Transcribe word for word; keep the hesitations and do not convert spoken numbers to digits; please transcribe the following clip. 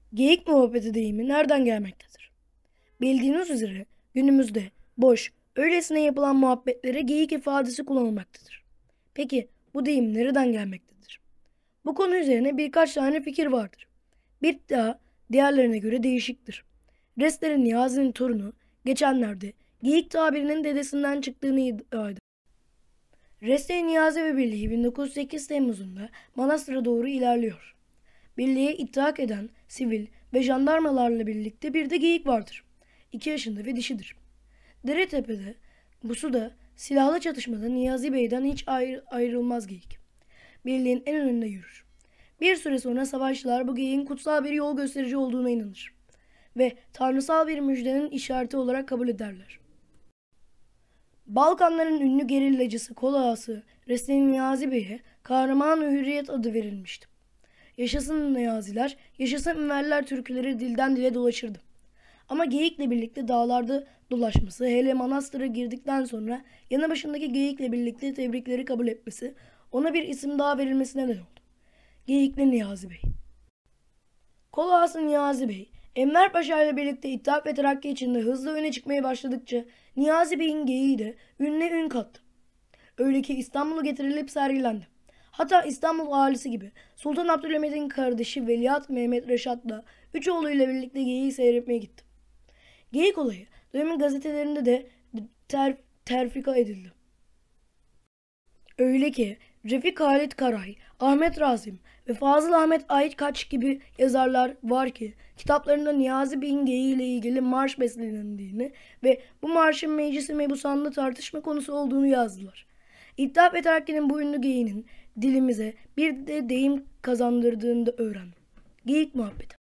Geyik muhabbeti deyimi nereden gelmektedir? Bildiğiniz üzere günümüzde boş, öylesine yapılan muhabbetlere geyik ifadesi kullanılmaktadır. Peki bu deyim nereden gelmektedir? Bu konu üzerine birkaç tane fikir vardır. Bir daha diğerlerine göre değişiktir. Restlerin Niyazi'nin torunu geçenlerde geyik tabirinin dedesinden çıktığını iddia eder. Reste Niyazi ve Birliği bin dokuz yüz sekiz Temmuz'unda Manastır'a doğru ilerliyor. Birliğe itaat eden sivil ve jandarmalarla birlikte bir de geyik vardır. İki yaşında ve dişidir. Deretepe'de, bu suda silahlı çatışmada Niyazi Bey'den hiç ayrı, ayrılmaz geyik. Birliğin en önünde yürür. Bir süre sonra savaşçılar bu geyiğin kutsal bir yol gösterici olduğuna inanır ve tanrısal bir müjdenin işareti olarak kabul ederler. Balkanların ünlü gerillacısı kol ağası Resmi Niyazi Bey'e Kahraman-ı Hürriyet adı verilmişti. Yaşasın Niyaziler, yaşasın Enverler türküleri dilden dile dolaşırdı. Ama geyikle birlikte dağlarda dolaşması, hele manastıra girdikten sonra yanı başındaki geyikle birlikte tebrikleri kabul etmesi, ona bir isim daha verilmesine neden oldu. Geyikli Niyazi Bey. Kol ağası Niyazi Bey, Enver Paşa ile birlikte İttihat ve Terakki içinde hızlı öne çıkmaya başladıkça Niyazi Bey'in geyiği de ününe ün kattı. Öyle ki İstanbul'a getirilip sergilendi. Hatta İstanbul ahalisi gibi Sultan Abdülhamid'in kardeşi Veliaht Mehmet Reşat'la üç oğluyla birlikte geyiği seyretmeye gitti. Geyik olayı dönemin gazetelerinde de ter, terfika edildi. Öyle ki Refik Halit Karay, Ahmet Rasim ve Fazıl Ahmet Aykaç gibi yazarlar var ki kitaplarında Niyazi Bey'in geyiği ile ilgili marş beslenildiğini ve bu marşın meclisi mebusanında tartışma konusu olduğunu yazdılar. İttihat ve Terakki'nin bu ünlü geyiğinin dilimize bir de deyim kazandırdığını da öğrendim. Geyik muhabbeti.